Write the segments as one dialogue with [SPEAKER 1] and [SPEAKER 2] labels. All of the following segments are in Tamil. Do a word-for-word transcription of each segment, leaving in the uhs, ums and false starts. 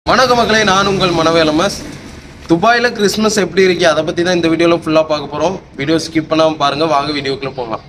[SPEAKER 1] வணக்கம் மக்களே, நான் உங்கள் மனவேலமஸ். துபாயில் கிறிஸ்மஸ் எப்படி இருக்கு அதை பற்றி தான் இந்த வீடியோவில் ஃபுல்லாக பார்க்க போகிறோம். வீடியோ ஸ்கிப் பண்ணாமல் பாருங்கள். வாங்க வீடியோக்குள்ளே போகலாம்.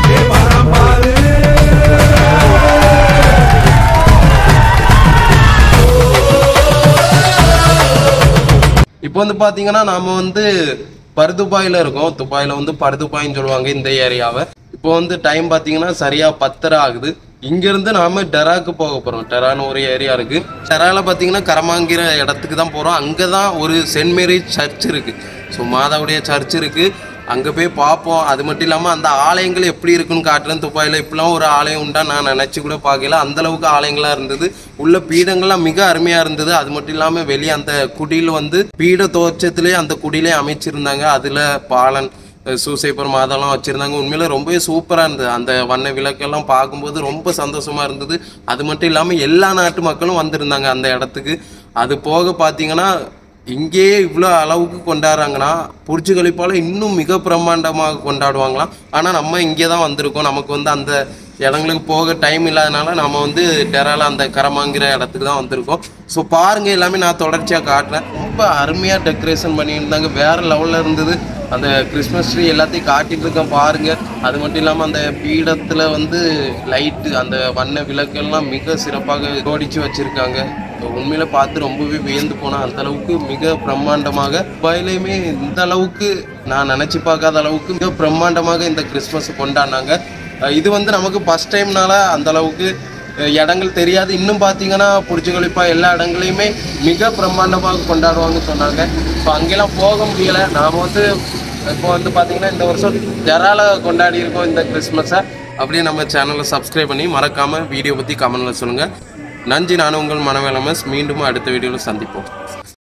[SPEAKER 1] இப்போ வந்து பார்த்தீங்கன்னா நாம் வந்து பர்துபாயில் இருக்கோம். துபாயில் வந்து பர்துபாயின்னு சொல்லுவாங்க இந்த ஏரியாவை. இப்போ வந்து டைம் பார்த்தீங்கன்னா சரியாக பத்தரை ஆகுது. இங்கேருந்து நாம் டெராக்கு போக போகிறோம். டெரான்னு ஒரு ஏரியா இருக்குது. டெராவில் பார்த்தீங்கன்னா கரமாங்கிற இடத்துக்கு தான் போகிறோம். அங்கே தான் ஒரு சென்ட் மேரி சர்ச் இருக்குது. ஸோ மாதாவுடைய சர்ச் இருக்குது. அங்கே போய் பார்ப்போம். அது மட்டும் இல்லாமல் அந்த ஆலயங்கள் எப்படி இருக்குன்னு காட்டுறேன். துபாயில் இப்படிலாம் ஒரு ஆலயம் உண்டா நான் நினச்சி கூட பார்க்கல. அந்தளவுக்கு ஆலயங்களாக இருந்தது. உள்ள பீடங்கள்லாம் மிக அருமையாக இருந்தது. அது மட்டும் இல்லாமல் வெளியே அந்த குடியில் வந்து பீட தோற்றத்திலே அந்த குடியிலே அமைச்சிருந்தாங்க. அதில் பாலன் சூசைப்பர் மாதெல்லாம் வச்சுருந்தாங்க. உண்மையில ரொம்பவே சூப்பராக இருந்தது. அந்த வண்ண விளக்கெல்லாம் பார்க்கும்போது ரொம்ப சந்தோஷமாக இருந்தது. அது மட்டும் இல்லாமல் எல்லா நாட்டு மக்களும் வந்திருந்தாங்க அந்த இடத்துக்கு. அது போக பார்த்தீங்கன்னா இங்கேயே இவ்வளோ அளவுக்கு கொண்டாடுறாங்கன்னா புர்ஜ் கலிஃபால இன்னும் மிக பிரம்மாண்டமாக கொண்டாடுவாங்களாம். ஆனால் நம்ம இங்கே தான் வந்திருக்கோம். நமக்கு வந்து அந்த இடங்களுக்கு போக டைம் இல்லாதனால நம்ம வந்து டெரால அந்த கரமாங்கிற இடத்துக்கு தான் வந்திருக்கோம். ஸோ பாருங்கள், எல்லாமே நான் தொடர்ச்சியாக காட்டுறேன். ரொம்ப அருமையாக டெக்கரேஷன் பண்ணியிருந்தாங்க. வேறு லெவலில் இருந்தது. அந்த கிறிஸ்மஸ் ட்ரீ எல்லாத்தையும் காட்டிகிட்டு இருக்கேன் பாருங்கள். அது மட்டும் இல்லாமல் அந்த பீடத்தில் வந்து லைட்டு அந்த வண்ண விளக்கெல்லாம் மிக சிறப்பாக ஜோடிச்சு வச்சுருக்காங்க. உண்மையில பார்த்து ரொம்பவே வியந்து போனேன். அந்த அளவுக்கு மிக பிரம்மாண்டமாக துபாயிலையுமே இந்த அளவுக்கு நான் நினச்சி பார்க்காத அளவுக்கு மிக பிரம்மாண்டமாக இந்த கிறிஸ்மஸ் கொண்டாடினாங்க. இது வந்து நமக்கு ஃபஸ்ட் டைம்னால அந்த அளவுக்கு இடங்கள் தெரியாது. இன்னும் பார்த்தீங்கன்னா புர்ஜ் கலிஃபா எல்லா இடங்களையுமே மிக பிரம்மாண்டமாக கொண்டாடுவாங்கன்னு சொன்னாங்க. ஸோ அங்கெல்லாம் போக முடியலை. நாம் வந்து இப்போ வந்து பார்த்தீங்கன்னா இந்த வருஷம் டெரால கொண்டாடி இருக்கோம் இந்த கிறிஸ்மஸை. அப்படியே நம்ம சேனலை சப்ஸ்கிரைப் பண்ணி மறக்காமல் வீடியோ பற்றி கமெண்ட்டில் சொல்லுங்கள். நன்றி. நான் உங்கள் மனவேலமஸ். மீண்டும் அடுத்த வீடியோவில் சந்திப்போம்.